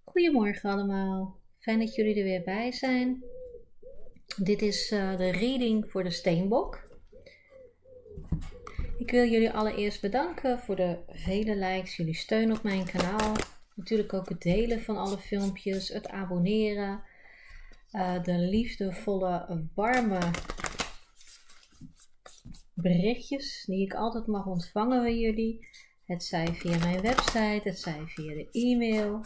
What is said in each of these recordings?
Goedemorgen allemaal, fijn dat jullie er weer bij zijn. Dit is de reading voor de Steenbok. Ik wil jullie allereerst bedanken voor de vele likes, jullie steun op mijn kanaal. Natuurlijk ook het delen van alle filmpjes, het abonneren. De liefdevolle, warme berichtjes die ik altijd mag ontvangen van jullie. Het zij via mijn website, het zij via de e-mail.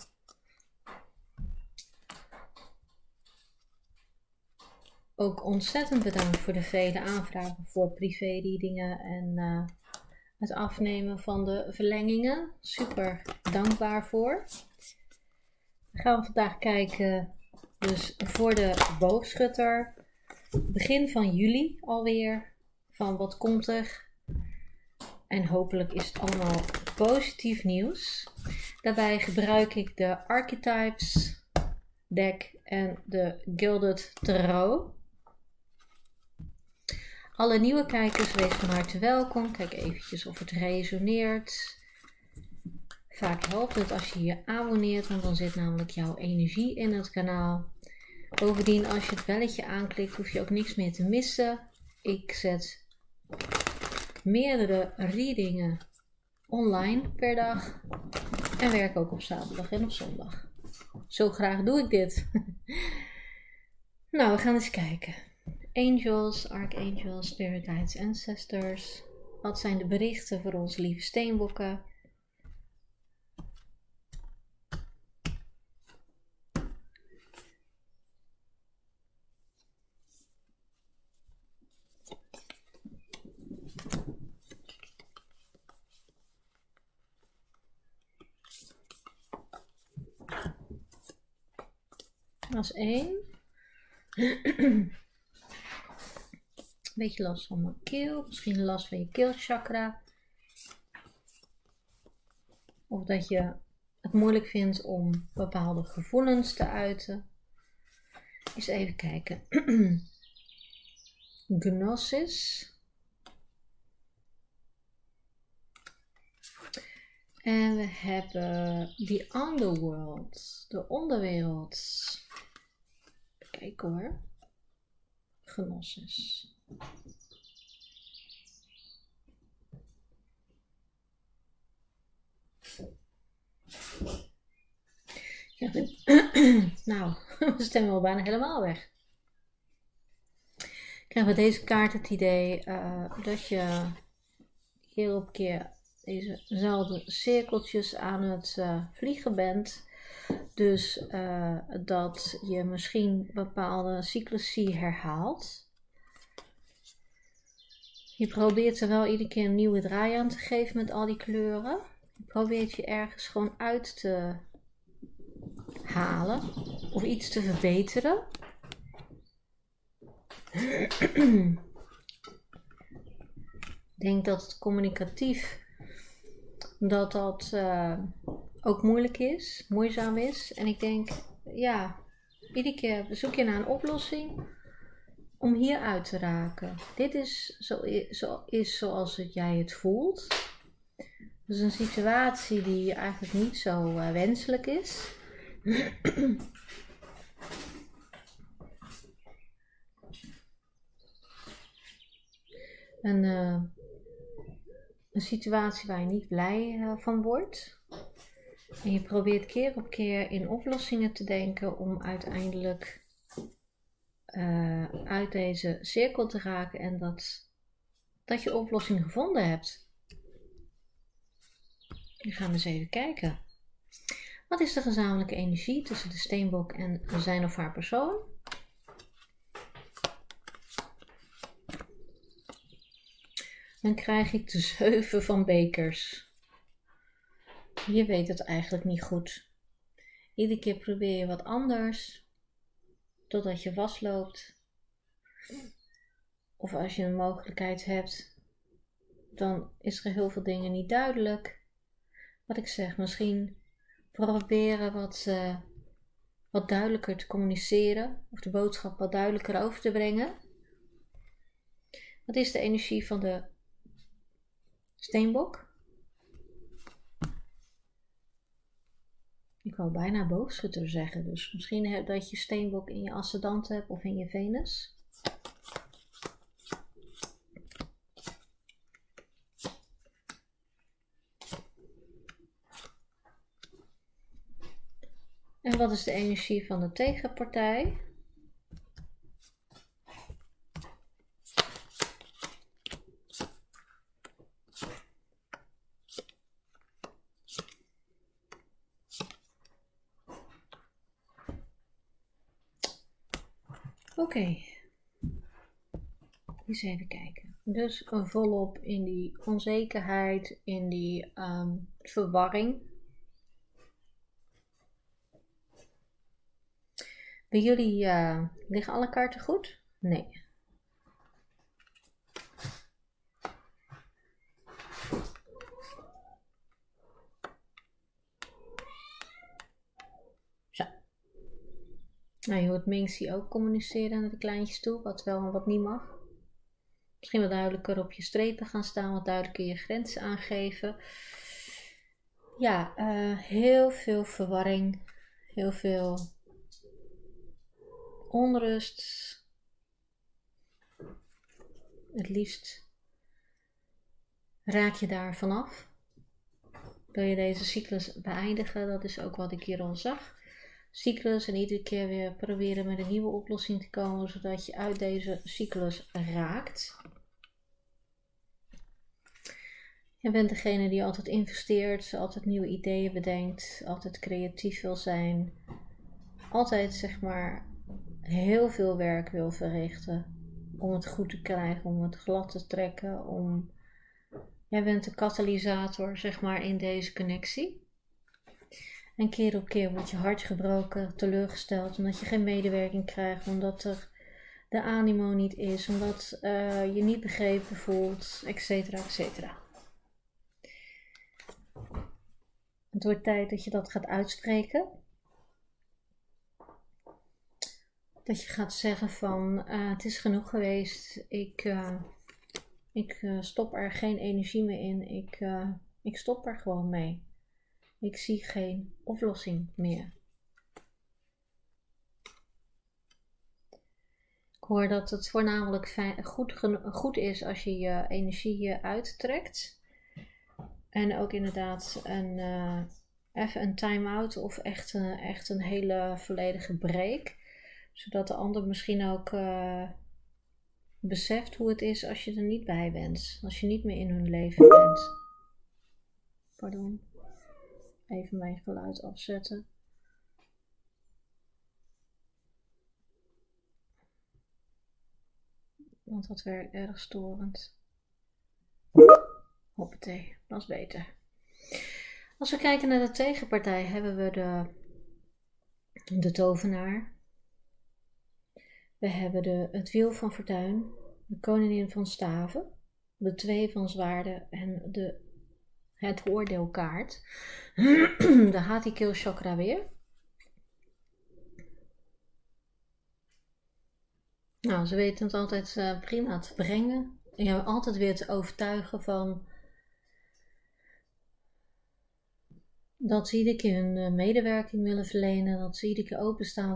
Ook ontzettend bedankt voor de vele aanvragen voor privé-readingen en het afnemen van de verlengingen. Super dankbaar voor. We gaan vandaag kijken dus voor de boogschutter. Begin van juli alweer. Van wat komt er? En hopelijk is het allemaal positief nieuws. Daarbij gebruik ik de Archetypes deck en de Gilded Tarot. Alle nieuwe kijkers, wees van harte welkom. Kijk eventjes of het resoneert. Vaak helpt het als je je abonneert, want dan zit namelijk jouw energie in het kanaal. Bovendien, als je het belletje aanklikt, hoef je ook niks meer te missen. Ik zet meerdere readingen online per dag en werk ook op zaterdag en op zondag. Zo graag doe ik dit. Nou, we gaan eens kijken. Angels, Archangels, Spirit Guides, Ancestors. Wat zijn de berichten voor onze lieve steenbokken? Dat is 1. Beetje last van mijn keel, misschien last van je keelchakra. Of dat je het moeilijk vindt om bepaalde gevoelens te uiten. Eens even kijken. Gnosis. En we hebben The Underworld, de onderwereld. Kijk hoor. Gnosis. Ja, nou, we stemmen wel bijna helemaal weg. Ik krijg bij deze kaart het idee dat je keer op keer dezezelfde cirkeltjes aan het vliegen bent. Dus dat je misschien bepaalde cyclussen herhaalt. Je probeert er wel iedere keer een nieuwe draai aan te geven met al die kleuren. Je probeert je ergens gewoon uit te halen of iets te verbeteren. Ik denk dat het communicatief dat ook moeilijk is, moeizaam is. En ik denk, ja, iedere keer zoek je naar een oplossing om hier uit te raken. Dit is zoals jij het voelt. Dus een situatie die eigenlijk niet zo wenselijk is. Een situatie waar je niet blij van wordt. En je probeert keer op keer in oplossingen te denken om uiteindelijk uit deze cirkel te raken en dat je oplossing gevonden hebt. We gaan eens even kijken. Wat is de gezamenlijke energie tussen de steenbok en zijn of haar persoon? Dan krijg ik de 7 van bekers. Je weet het eigenlijk niet goed. Iedere keer probeer je wat anders, totdat je vastloopt. Of als je een mogelijkheid hebt, dan is er heel veel dingen niet duidelijk. Wat ik zeg, misschien proberen wat duidelijker te communiceren, of de boodschap wat duidelijker over te brengen. Wat is de energie van de steenbok? Ik wou bijna boogschutter zeggen. Dus misschien dat je steenbok in je ascendant hebt of in je Venus. En wat is de energie van de tegenpartij? Oké. Eens even kijken. Dus volop in die onzekerheid, in die verwarring. Bij jullie liggen alle kaarten goed? Nee. Zo. Nou, je hoort Mingxi ook communiceren naar de kleintjes toe, wat wel en wat niet mag. Misschien wat duidelijker op je strepen gaan staan, wat duidelijker je grenzen aangeven. Ja, heel veel verwarring, heel veel onrust. Het liefst raak je daar vanaf. Wil je deze cyclus beëindigen? Dat is ook wat ik hier al zag. Cyclus en iedere keer weer proberen met een nieuwe oplossing te komen, zodat je uit deze cyclus raakt. Je bent degene die altijd investeert, altijd nieuwe ideeën bedenkt, altijd creatief wil zijn. Altijd zeg maar heel veel werk wil verrichten om het goed te krijgen, om het glad te trekken. Jij bent de katalysator zeg maar in deze connectie. En keer op keer wordt je hart gebroken, teleurgesteld, omdat je geen medewerking krijgt, omdat er de animo niet is, omdat je niet begrepen voelt, etc. etc. Het wordt tijd dat je dat gaat uitspreken. Dat je gaat zeggen van het is genoeg geweest, ik stop er geen energie meer in, ik stop er gewoon mee. Ik zie geen oplossing meer. Ik hoor dat het voornamelijk goed is als je je energie uittrekt. En ook inderdaad even een time-out of echt een hele volledige break. Zodat de ander misschien ook beseft hoe het is als je er niet bij bent. Als je niet meer in hun leven bent. Pardon. Even mijn geluid afzetten. Want dat werkt erg storend. Hoppatee, dat is beter. Als we kijken naar de tegenpartij hebben we de tovenaar. We hebben het wiel van fortuin, de koningin van staven, de 2 van zwaarden en het oordeelkaart. De Hati-keel chakra weer. Nou, ze weten het altijd prima te brengen. Je hebt altijd weer te overtuigen van dat ze iedere keer hun medewerking willen verlenen. Dat ze iedere keer openstaan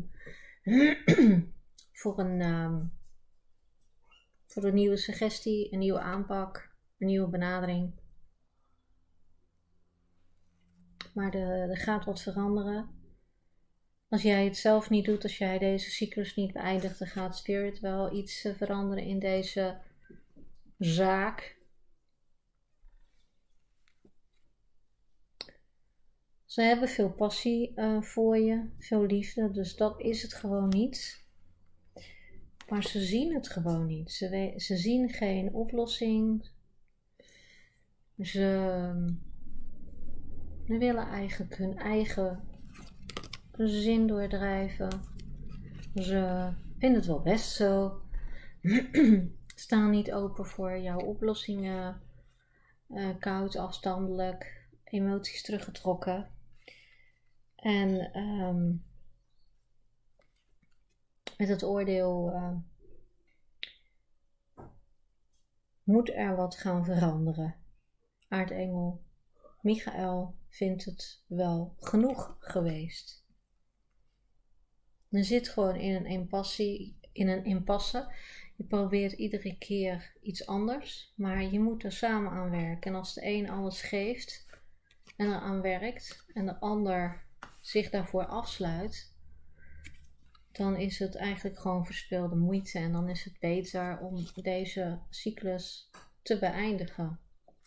voor een nieuwe suggestie, een nieuwe aanpak, een nieuwe benadering. Maar er gaat wat veranderen. Als jij het zelf niet doet, als jij deze cyclus niet beëindigt, dan gaat Spirit wel iets veranderen in deze zaak. Ze hebben veel passie voor je, veel liefde, dus dat is het gewoon niet. Maar ze zien het gewoon niet. Ze zien geen oplossing. Ze willen eigenlijk hun eigen zin doordrijven. Ze vinden het wel best zo. Staan niet open voor jouw oplossingen. Koud, afstandelijk, emoties teruggetrokken. En met het oordeel moet er wat gaan veranderen. Aardengel, Michael vindt het wel genoeg geweest. Je zit gewoon in een impasse. Je probeert iedere keer iets anders, maar je moet er samen aan werken. En als de een alles geeft en eraan werkt en de ander zich daarvoor afsluit, dan is het eigenlijk gewoon verspilde moeite. En dan is het beter om deze cyclus te beëindigen.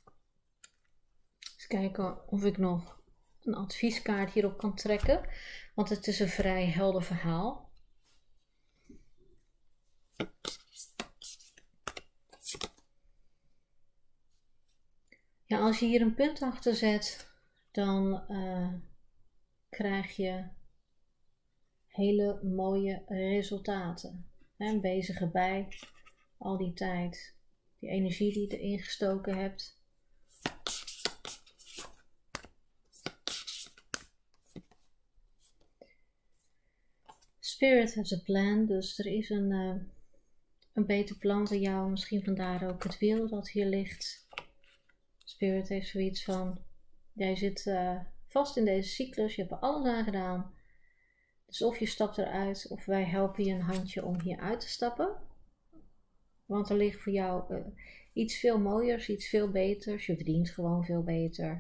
Eens kijken of ik nog een advieskaart hierop kan trekken. Want het is een vrij helder verhaal. Ja, als je hier een punt achter zet, dan krijg je hele mooie resultaten. En bezig erbij, al die tijd, die energie die je erin gestoken hebt. Spirit has a plan, dus er is een beter plan voor jou. Misschien vandaar ook het wiel dat hier ligt. Spirit heeft zoiets van, jij zit vast in deze cyclus, je hebt er alles aan gedaan. Dus of je stapt eruit of wij helpen je een handje om hier uit te stappen. Want er ligt voor jou iets veel mooiers, iets veel beters. Je verdient gewoon veel beter.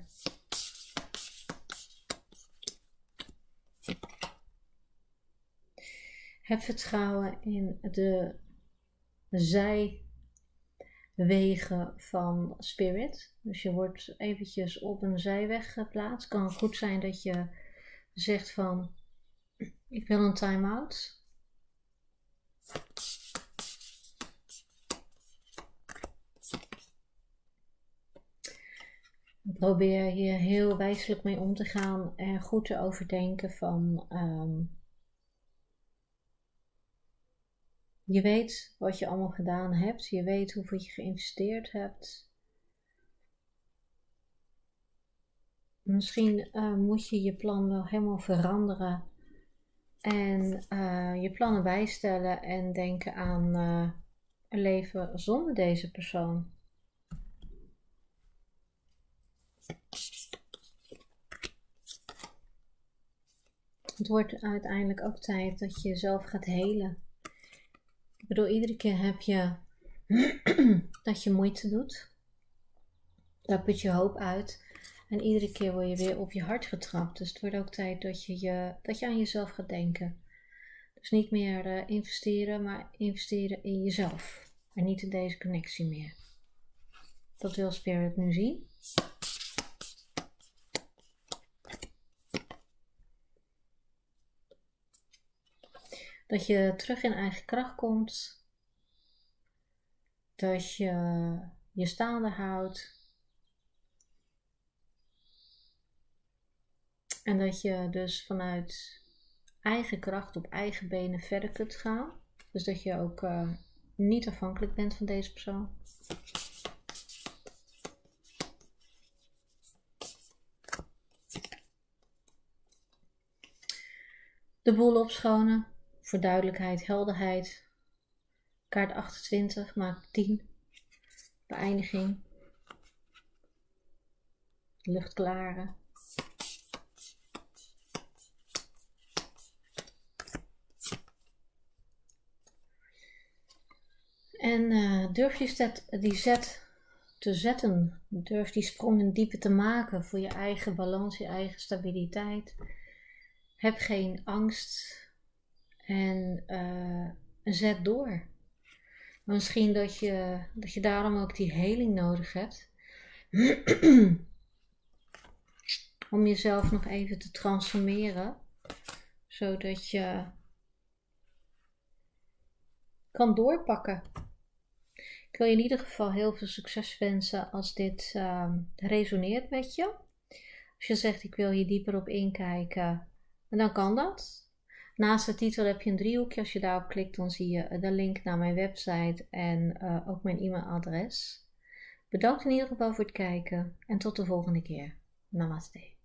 Heb vertrouwen in de zijwegen van Spirit. Dus je wordt eventjes op een zijweg geplaatst. Kan goed zijn dat je zegt van, ik wil een time-out. Probeer hier heel wijselijk mee om te gaan en goed te overdenken van, je weet wat je allemaal gedaan hebt. Je weet hoeveel je geïnvesteerd hebt. Misschien moet je je plan wel helemaal veranderen. En je plannen bijstellen en denken aan een leven zonder deze persoon. Het wordt uiteindelijk ook tijd dat je jezelf gaat helen. Ik bedoel, iedere keer heb je dat je moeite doet. Daar put je hoop uit. En iedere keer word je weer op je hart getrapt. Dus het wordt ook tijd dat je aan jezelf gaat denken. Dus niet meer investeren, maar investeren in jezelf. En niet in deze connectie meer. Dat wil Spirit nu zien. Dat je terug in eigen kracht komt. Dat je je staande houdt. En dat je dus vanuit eigen kracht op eigen benen verder kunt gaan. Dus dat je ook niet afhankelijk bent van deze persoon. De boel opschonen. Voor duidelijkheid, helderheid. Kaart 28 maakt 10. Beëindiging. Lucht klaren. En durf je die zet te zetten. Durf die sprong in diepe te maken voor je eigen balans, je eigen stabiliteit. Heb geen angst. En zet door. Misschien dat je daarom ook die heling nodig hebt. Om jezelf nog even te transformeren. Zodat je kan doorpakken. Ik wil je in ieder geval heel veel succes wensen als dit resoneert met je. Als je zegt ik wil hier dieper op inkijken, dan kan dat. Naast de titel heb je een driehoekje. Als je daarop klikt, dan zie je de link naar mijn website en ook mijn e-mailadres. Bedankt in ieder geval voor het kijken en tot de volgende keer. Namaste.